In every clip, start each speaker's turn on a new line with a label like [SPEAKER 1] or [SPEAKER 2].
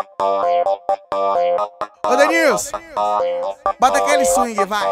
[SPEAKER 1] Ô Denilson, bota aquele swing, vai.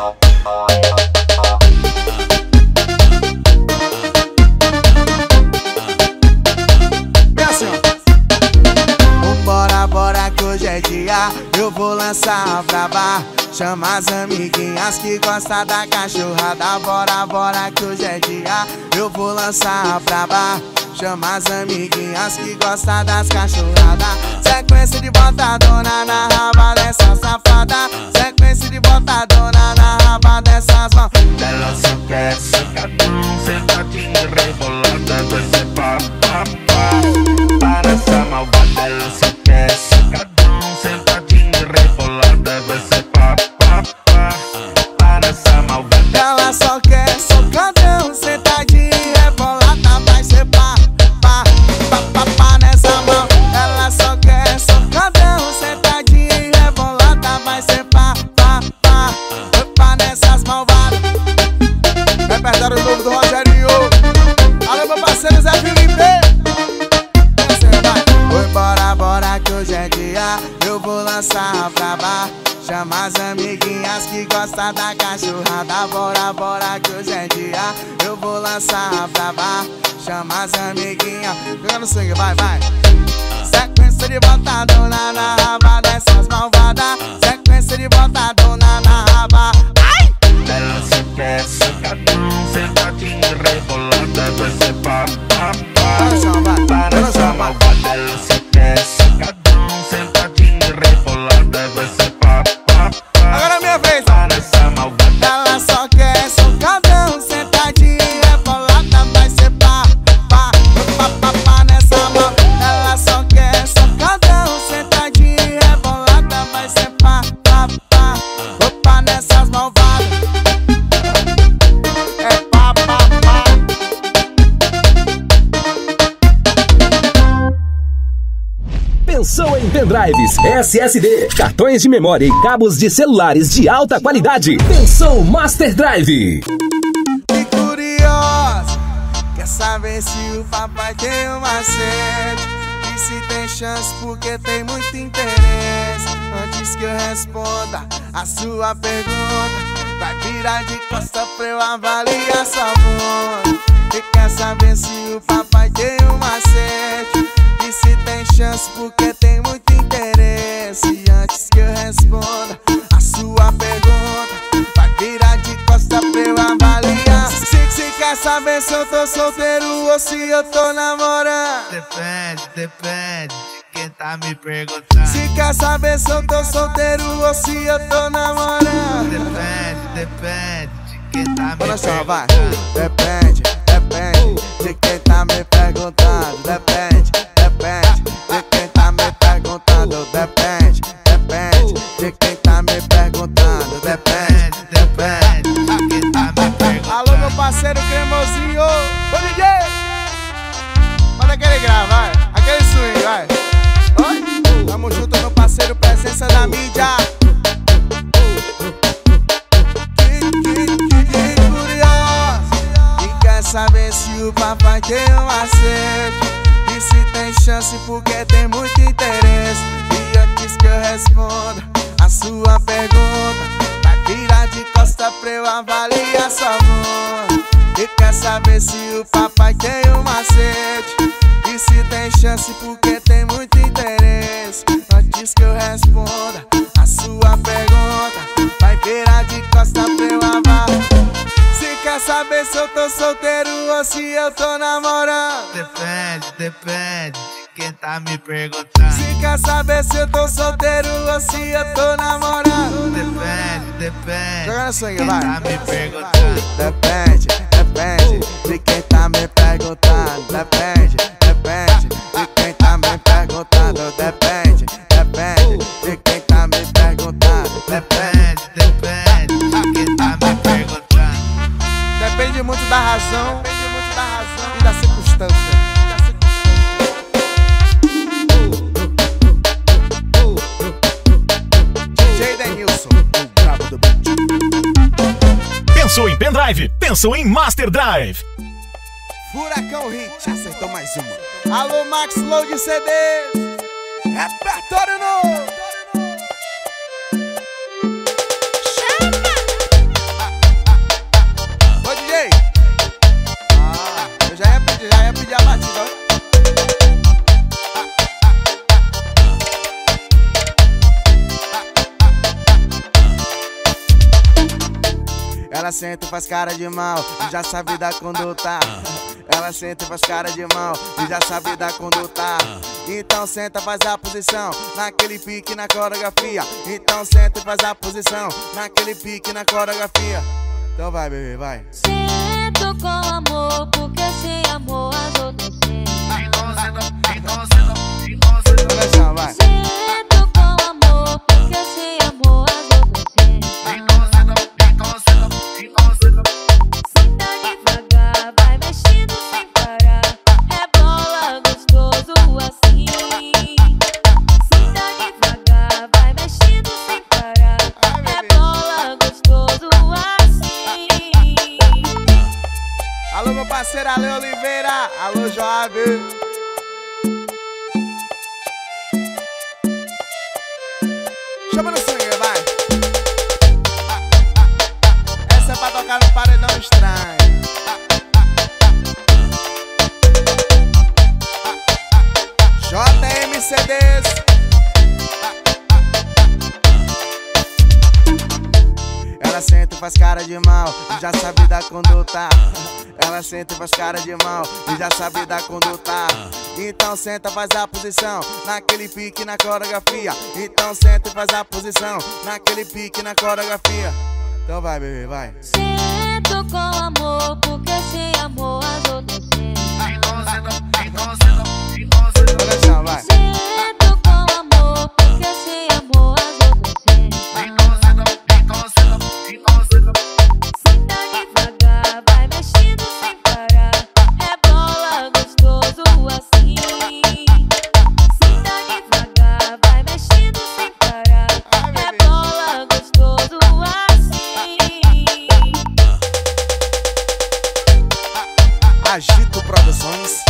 [SPEAKER 1] Vem assim, ó. Bora, bora que hoje é dia, eu vou lançar a braba. Chama as amiguinhas que gostam da cachorrada. Bora, bora que hoje é dia, eu vou lançar a braba. Chama as amiguinhas que gostam das cachorradas. Sequência de botadona na raba dessa safada. Sequência de botadona na raba dessas mãos.
[SPEAKER 2] Ela só quer sacadão, sentadinha e rebolada. Vai ser pá, pá, pá. Para essa malvada, ela só quer sacadão, sentadinha e rebolada. Vai ser pá, pá, pá. Para essa malvada,
[SPEAKER 1] ela só quer socadão, sentadinha e rebolada. Vai ser pá, pá, pá, pá, pá nessa mão. Ela só quer socadão, sentadinha e rebolada. Vai ser pá, pá, pá, pá nessas malvadas. Repertório novo do Rogerinho. Alô meu parceiro Zé Felipe. Oi, bora, bora que hoje é dia, eu vou lançar a braba. Chama as amiguinhas que gostam da cachorrada. Bora, bora que hoje é dia, eu vou lançar a braba. Chama as amiguinhas, joga no swing, vai, vai. Sequência de botadona na raba dessas malvadas. Sequência de botadona na raba. Ai!
[SPEAKER 2] ela só quer sacadão, sentadinha e rebolada. Vai ser pá, pá, pá.
[SPEAKER 1] Para o chão, vai,
[SPEAKER 2] Para essa malvada, ela só quer sacadão, sentadinha e rebolada. Vai ser pá, pá, pá.
[SPEAKER 1] agora é minha vez.
[SPEAKER 2] Para essa malvada,
[SPEAKER 1] Ela só quer socadão, sentadinha e rebolada. Vai ser pá, pá, pá, pá, pá nessa mão. Ela só quer socadão, sentadinha e rebolada. Vai ser pá, pá, pá, pá nessas malvadas. É pá, pá, pá.
[SPEAKER 3] Pensou em pendrives, SSD, cartões de memória e cabos de celulares de alta qualidade? Pensou Master Drive.
[SPEAKER 1] Que curiosa, quer saber se o papai tem um macete e se tem chance porque tem muito interesse. Antes que eu responda a sua pergunta, vai virar de costa pra eu avaliar sua bunda. E quer saber se o papai tem um macete e se tem chance porque tem muito interesse. Antes que eu responda a sua pergunta, vai virar de costa pra eu avaliar. Se quer saber se eu tô solteiro ou se eu tô namorando,
[SPEAKER 2] depende de quem tá me perguntando.
[SPEAKER 1] se quer saber se eu tô solteiro ou se eu tô namorando,
[SPEAKER 2] Depende de quem tá me
[SPEAKER 1] bora só, vai.
[SPEAKER 2] perguntando.
[SPEAKER 1] Depende de quem tá me perguntando. Depende de quem tá me perguntando. Depende de quem tá me perguntando. Depende
[SPEAKER 2] de quem tá me perguntando.
[SPEAKER 1] Alô meu parceiro cremosinho. Ô DJ, manda aquele grave, vai. Aquele swing, vai. Oi? Tamo junto meu parceiro, presença da mídia. Que curioso, e quer saber se o papai tem um macete e se tem chance porque tem muito interesse. E antes que eu responda a sua pergunta, vai virar de costa pra eu avaliar sua bunda. E quer saber se o papai tem um macete e se tem chance porque tem muito interesse. Antes que eu responda a sua pergunta, vai virar de costa pra eu avaliar. Se quer saber se eu tô solteiro ou se eu tô namorando,
[SPEAKER 2] Depende de quem tá me perguntando.
[SPEAKER 1] se quer saber se eu tô solteiro ou se eu tô namorando,
[SPEAKER 2] Depende
[SPEAKER 1] joga no swing,
[SPEAKER 2] de quem
[SPEAKER 1] vai.
[SPEAKER 2] tá me perguntando.
[SPEAKER 1] Depende de quem tá me perguntando. Depende de quem tá me perguntando. Depende de quem tá me perguntando.
[SPEAKER 2] Depende de quem tá me perguntando.
[SPEAKER 1] Depende muito da razão e da circunstância. DJ Denilson, o brabo do beat.
[SPEAKER 3] Pensou em pendrive? Pensou em Master Drive.
[SPEAKER 1] Furacão Hit, acertou mais uma. Alô Max Load CD. É repertório novo. Ô DJ, eu já ia pedir a batida, ó. Ela senta e faz cara de mal e já sabe da conduta. Ela senta e faz cara de mal e já sabe da conduta. Então senta, faz a posição naquele pique na coreografia. Então senta e faz a posição naquele pique na coreografia. Então vai, bebê, vai.
[SPEAKER 4] Sento com amor, porque sem amor as outras sentem.
[SPEAKER 1] Olha só, vai.
[SPEAKER 4] Sento com amor, porque sem amor as outras sentem. Senta devagar, vai mexendo sem parar. Rebola gostoso assim. Senta devagar, vai mexendo sem parar. Rebola gostoso assim.
[SPEAKER 1] Alô, meu parceiro Ale Oliveira. Alô, Joab. Chama no sangue, vai. Essa é pra tocar no paredão estranho. JMCDs. Ela senta e faz cara de mal e já sabe da conduta. Ela senta e faz cara de mal e já sabe da conduta. Então senta, faz a posição naquele pique na coreografia. Então senta e faz a posição naquele pique na coreografia. Então vai, bebê, vai.
[SPEAKER 4] Sento com amor, porque sem amor as outras sentem.
[SPEAKER 1] Olha só, vai.
[SPEAKER 4] Sento com amor, porque sem amor as outras sentem. Senta devagar, vai mexendo sem parar. Rebola gostoso assim. Senta devagar, vai mexendo sem parar. Rebola gostoso assim.
[SPEAKER 1] Agito Produções.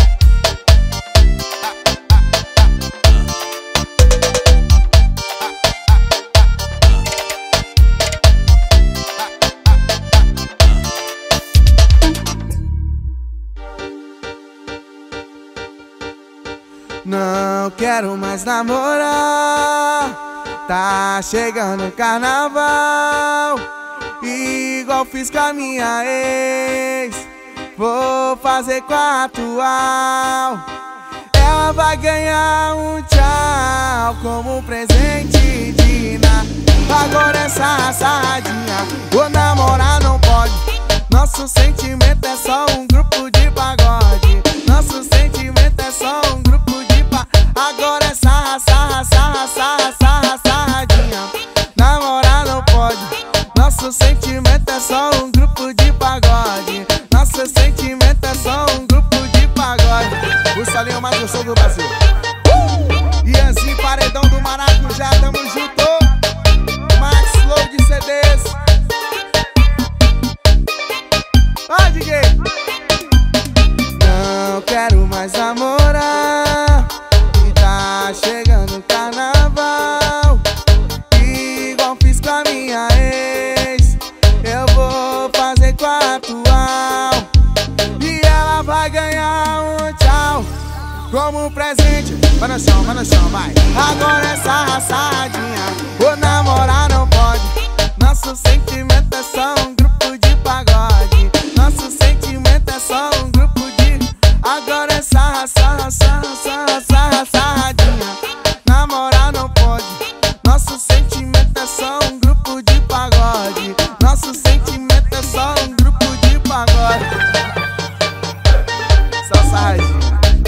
[SPEAKER 1] Não quero mais namorar. Tá chegando o carnaval, igual fiz com a minha ex. Vou fazer com a atual. Ela vai ganhar um tchau como presente de Natal. Agora essa assadinha, vou namorar não pode. Nosso sentimento é só um grupo de pagode. Nosso sentimento é só um grupo de pagode. Agora essa sarradinha, namorar não pode. Nosso sentimento é só um grupo de pagode. Nosso sentimento é só um grupo de pagode. O solinho mais gostoso do Brasil. E assim, paredão do Maracujá, tamo junto. Max Load CDs. Vai, DJ. Não quero mais namorar. E tá chegando o carnaval, igual fiz com a minha ex. Eu vou fazer com a atual. E ela vai ganhar um tchau como presente. Vai no chão, vai. Agora essa assadinha, vou namorar não pode. Nosso sentimento é só um grupo de pagode. Nosso sentimento é só um grupo de. Agora essa sarradinha, namorar não pode. Nosso sentimento é só um grupo de pagode. Nosso sentimento é só um grupo de pagode. Só sarradinha.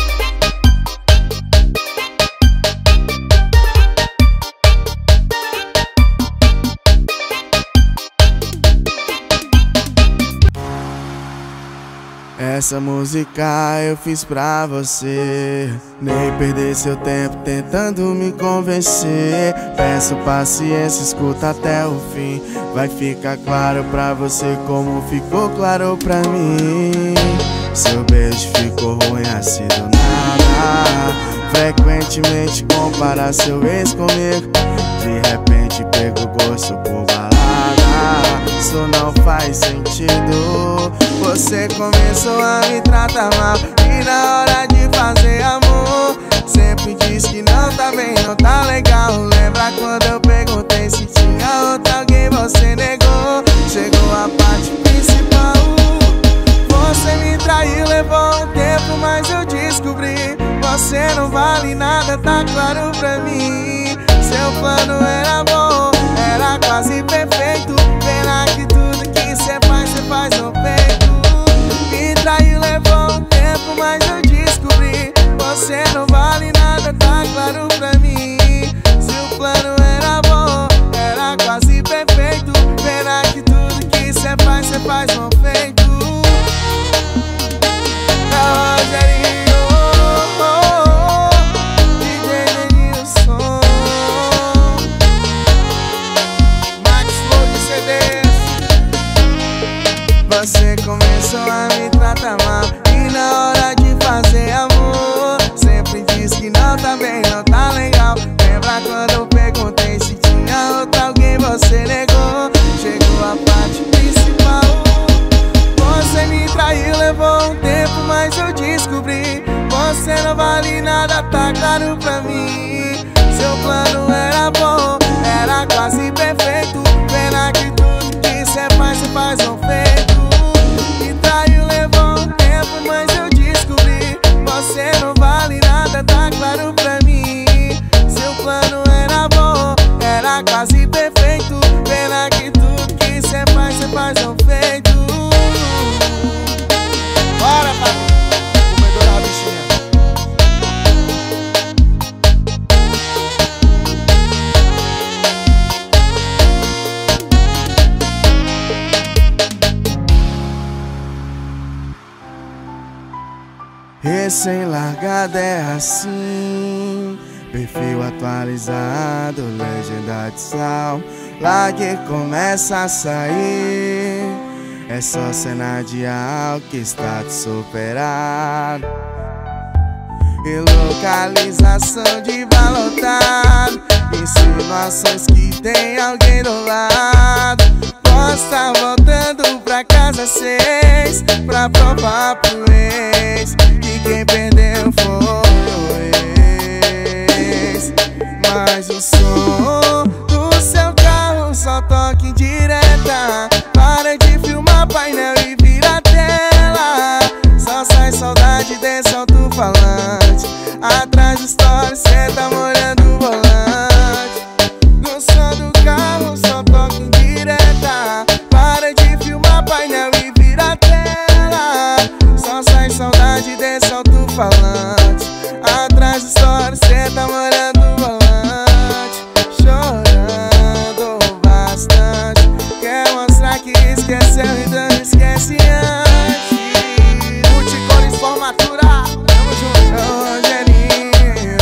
[SPEAKER 1] Essa música eu fiz pra você, nem perder seu tempo tentando me convencer. Peço paciência, escuta até o fim. Vai ficar claro pra você como ficou claro pra mim. Seu beijo ficou ruim assim do nada. frequentemente compara seu ex comigo. De repente pego gosto por balada, isso não faz sentido. Você começou a me tratar mal e na hora de fazer amor sempre diz que não tá bem, não tá legal. Lembra quando eu perguntei se tinha outra alguém, você negou. Chegou a parte principal. Você me traiu, levou um tempo, mas eu descobri. Você não vale nada, tá claro pra mim. Seu plano era bom, era quase perfeito. Pena que tudo que cê faz no peito. Me traiu, levou um tempo, mas eu descobri. Você não vale nada, tá claro pra mim. Seu plano era bom, era quase perfeito. Pena que tudo que cê faz no peito. Rogerinho, DJ Denilson, Max Flow de CDs. Você começou a me tratar mal e na hora de fazer amor sempre diz que não tá bem, não tá legal. Lembra quando eu perguntei se tinha outra alguém, você negou. Chegou a parte principal. Você me traiu, levou um tempo, mas eu descobri. Você não vale nada, tá claro pra mim. Seu plano era bom, era quase perfeito. Pena que tudo que cê faz não feito. Me traiu, levou um tempo, mas eu descobri. Você não vale nada, tá claro pra mim. Seu plano era bom, era quase perfeito. Pena que tudo que cê faz não feito. Bora, papai, comedora bichinha. Recém-largada é assim, perfil atualizado, legenda de sal. Lá que começa a sair, é só cena de algo que está te superado. E localização de valotado, insinuações que tem alguém do lado. Posso estar voltando pra casa 6 pra provar pro ex que quem perdeu foi o ex. Mas o som do seu carro só toca em direta. Para de filmar painel e vira tela. Só sai saudade desse alto-falante. Atrás do story cê tá molhando o volante. No som do carro só toca em direta. Para de filmar painel e vira tela. Só sai saudade desse alto-falante. Atrás do story cê tá molhando o volante. Chorando bastante. Quer mostrar que esqueceu e não esquece antes. Multicores formatura, tamo junto. Rogerinho,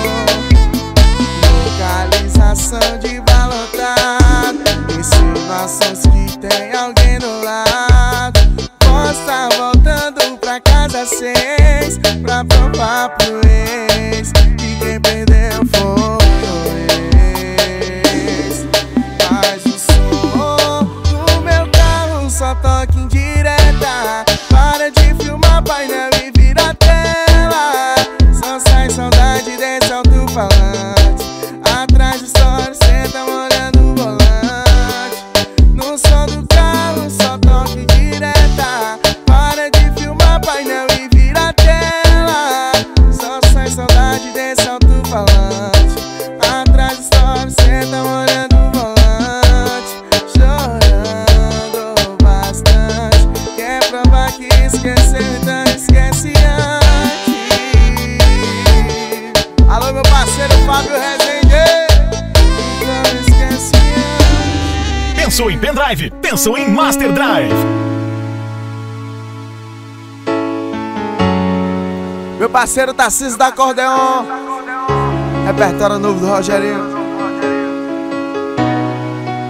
[SPEAKER 1] localização de valotado, insinuações que tem alguém do lado. Posso estar voltando pra casa 6 pra provar pro ex que quem perdeu foi o ex. Mas o som do meu carro só toca em direta. Para de filmar painel e vira tela. Só sai saudade desse alto-falante. Atrás do story cê tá molhando o volante. No som do carro só toca em direta. Para de filmar painel e vira tela. Só sai saudade desse alto-falante. Atrás do story cê tá molhando o volante. Chorando bastante. Quer provar que esqueceu, então esquece antes. Alô, meu parceiro Fábio Rezende, não esquece antes.
[SPEAKER 3] Pensou em pendrive? Pensou em Master Drive.
[SPEAKER 1] Meu parceiro Tarcísio da Acordeon, repertório novo do Rogerinho.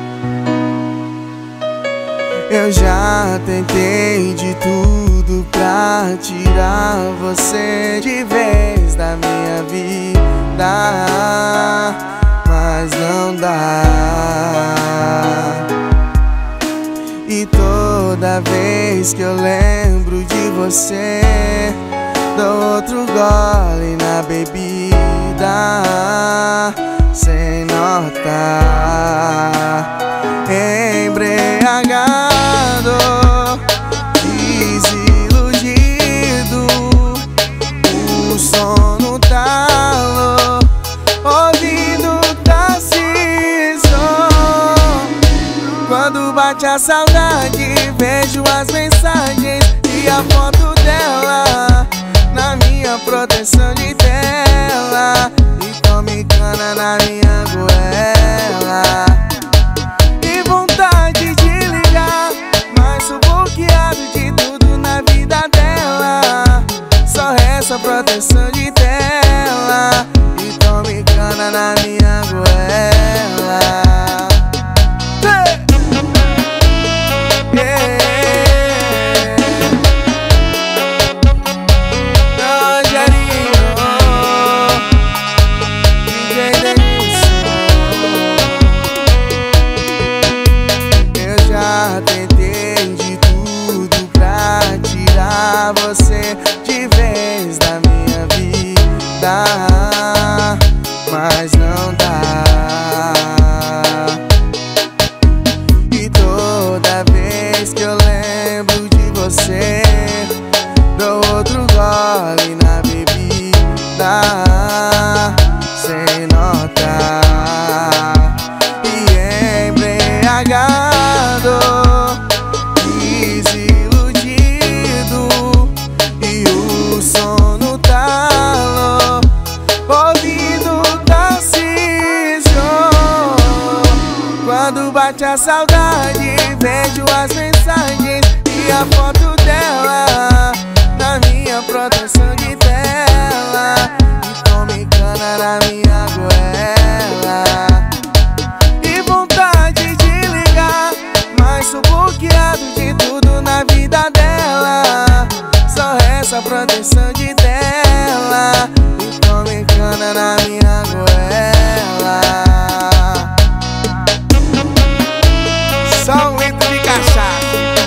[SPEAKER 1] Eu já tentei de tudo pra pra tirar você de vez da minha vida, mas não dá. E toda vez que eu lembro de você, dou outro gole na bebida, sem notar, embriagado, desiludido, o sono talo, ouvindo Tarcísio. Quando bate a saudade, vejo as mensagens e a foto dela na minha proteção de tela, e tome cana na minha goela. E vontade de ligar, mas sou bloqueado de tudo na vida dela. Só resta proteção de tela, e tome cana na minha goela. Tentei de tudo pra tirar você de vez da minha vida, mas não dá. E toda vez que eu lembro de você, dou outro gole na bebida, sem notar, e embriagado, desiludido, e o sono talo, ouvindo Tarcísio. Quando bate a saudade, vejo as mensagens e a foto dela na minha proteção de tela, e tome cana na minha goela. E vontade de ligar, mas sou bloqueado de tudo na vida dela. Só resta proteção de tela, e tome cana na minha goela. Só um litro de cachaça.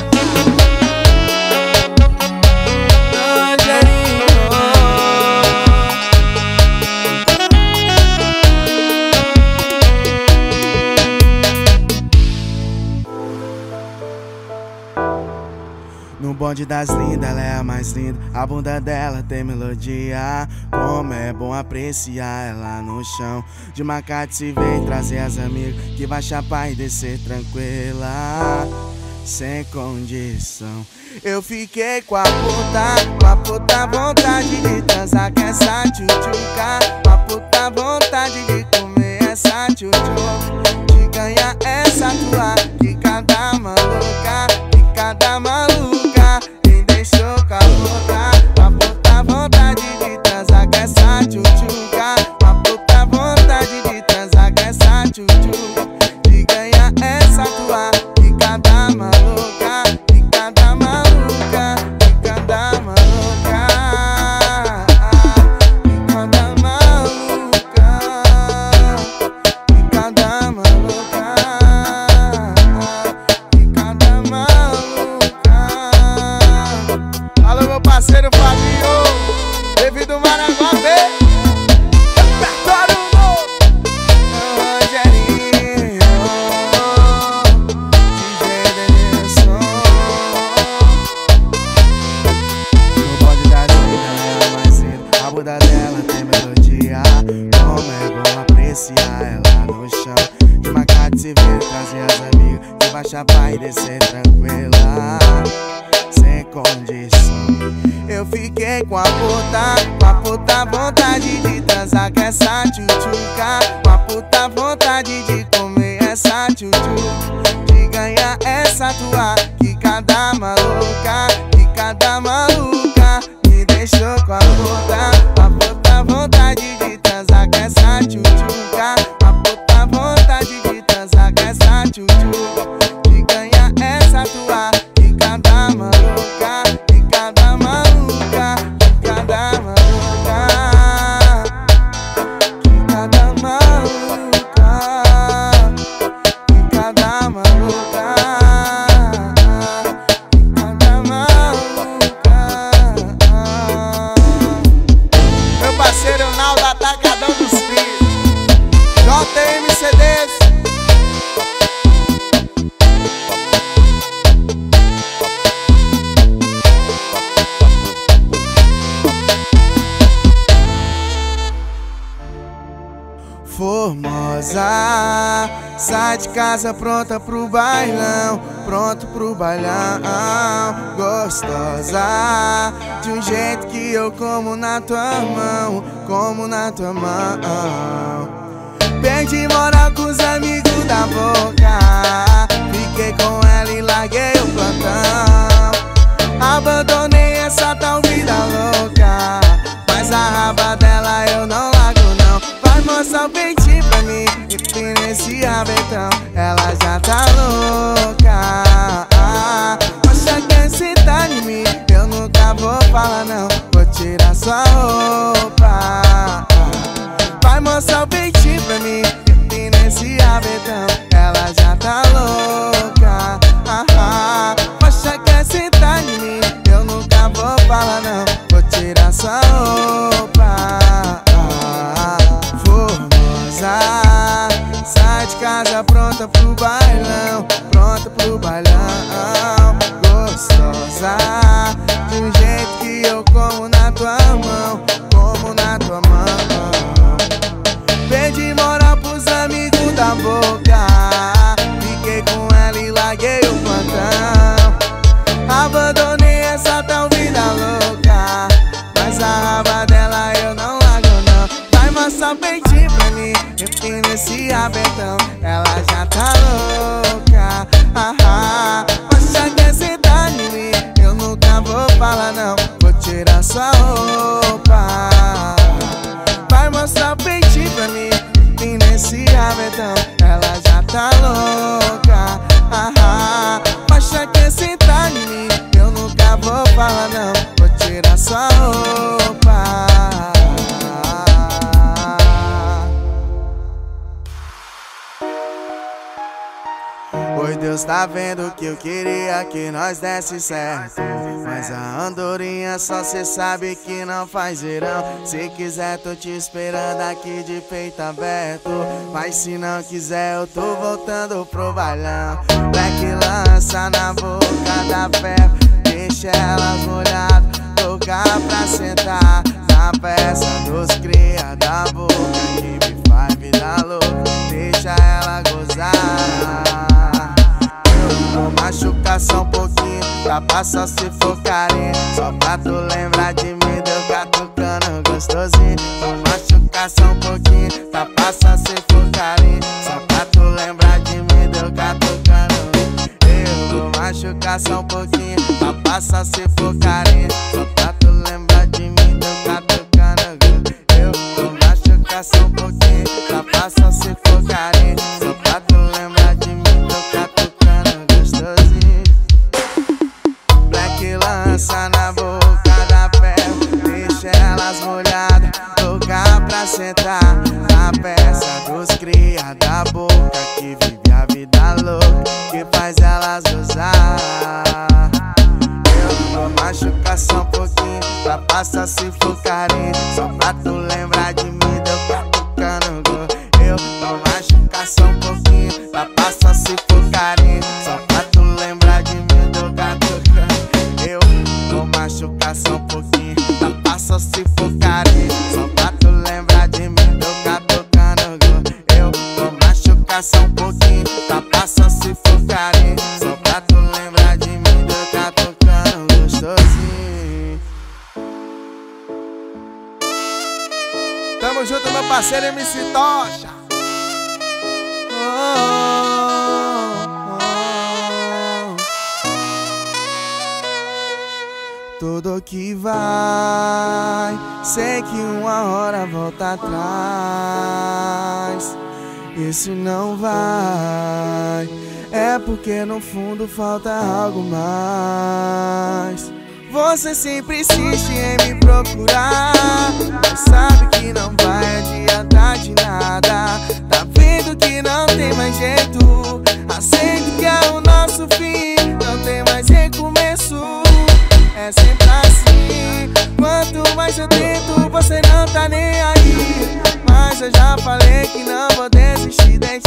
[SPEAKER 1] No bonde das lindas, ela é a mais linda. A bunda dela tem melodia. Como é bom apreciar ela no chão. De Macate se vem trazer as amigas, que vai chapar e descer tranquila, sem condição. Eu fiquei com a puta vontade de transar com essa tchutchuca, com a puta vontade de comer essa tchutchuca, de ganhar essa tua quicada maluca, quicada maluca, me deixou com a puta vontade de transar com essa tchutchuca, com a puta vontade de transar com essa tchutchuca, de ganhar essa tua quicada maluca, quicada maluca, quicada maluca, quicada maluca, quicada maluca, quicada maluca. Alô, meu parceiro Fabio, devido ao Maraguapé, repertório novo, Rogerinho, DJ Denilson. No bonde da linda, ela é mais linda. A bunda dela tem melodia. Como é bom apreciar ela no chão. De Macate se vê trazer as amigas, que vai chapar e descer tranquila, sem condição. Eu fiquei com a puta vontade de transar com essa tchutchuca, com a puta vontade de comer essa tchutchuca, de ganhar essa tua quicada maluca, quicada maluca, me deixou com a puta vontade de transar com essa tchutchuca, com a puta vontade de transar com essa tchutchuca, de ganhar essa tua quicada maluca, quicada maluca. Formosa, sai de casa pronta pro bailão, pronto pro bailão. Gostosa, de um jeito que eu como na tua mão, como na tua mão. Perdi moral com os amigos da boca, fiquei com ela e larguei o plantão. Abandonei essa tal vida louca, mas a raba dela eu não largo não. Vai mostrar o peitinho pra mim, e tem nesse rabetão, ela já tá louca. Poxa, quer sentar em mim, eu nunca vou falar não, vou tirar sua roupa. Vai mostrar o peitinho pra mim, e tem nesse rabetão, ela já tá louca. Poxa, quer sentar em mim, eu nunca vou falar não, vou tirar sua roupa. Formosa, sai de casa pronta pro bailão, pronta pro bailão. Gostosa, de um jeito que eu como na tua mão, como na tua mão. Perdi moral pros amigos da boca, fiquei com ela e larguei o plantão. Abandonei essa tal vida louca, mas a raba dela eu não largo não. Vai mostrar o peitinho pra mim, enfim nesse rabetão, ela já tá louca. Poxa, quer sentar em mim, eu nunca vou falar não, vou tirar sua roupa. Vai mostrar o peitinho pra mim, enfim nesse rabetão, ela já tá louca. Poxa, quer sentar em mim, eu nunca vou falar não, vou tirar sua roupa. Oi, Deus tá vendo que eu queria que nós desse certo, mas a andorinha só cê sabe que não faz verão. Se quiser tô te esperando aqui de peito aberto, mas se não quiser eu tô voltando pro bailão. Black lança na boca da ferro, deixa elas molhadas, tocar pra sentar na peça dos cria da boca, que me faz vida louca, deixa ela gozar. Vou machucar só um pouquinho, pra passar se for carinho, só pra tu lembrar de mim, deu catucando gostosinho. Vou machucar só um pouquinho, pra passar se for carinho, só pra tu lembrar de mim, deu catucando. Eu vou machucar só um pouquinho, pra passar se for carinho, só pra tu lembrar de mim, deu catucando. Eu vou machucar só um pouquinho, pra passar se for carinho, só pra tu lembrar de mim, deu catucando. Black lança na boca da ferro, deixa elas molhadas, tocar pra sentar na peça dos cria da boca, que vive a vida louca, que faz elas gozar. Eu vou machucar só um pouquinho, pra passar se for carinho, só pra tu lembrar de mim, deu catucando. Eu vou machucar só um pouquinho, pra passar se for carinho, só pra tu lembrar de mim, deu catucando. Eu vou machucar só um pouquinho, pra passar se for carinho, só pra tu lembrar de mim, deu catucando. Eu vou machucar só um pouquinho, pra passar se for carinho, só pra tu lembrar de mim, deu catucando gostosinho. Tamo junto, meu parceiro MC Tocha. Tudo que vai, sei que uma hora volta atrás. E se não vai, é porque no fundo falta algo mais. Você sempre insiste em me procurar, mas sabe que não vai adiantar de nada. Tá vendo que não tem mais jeito, aceito que é o nosso fim, não tem mais recomeço. É sempre assim, quanto mais eu tento, você não tá nem aí. Mas eu já falei que não vou desistir de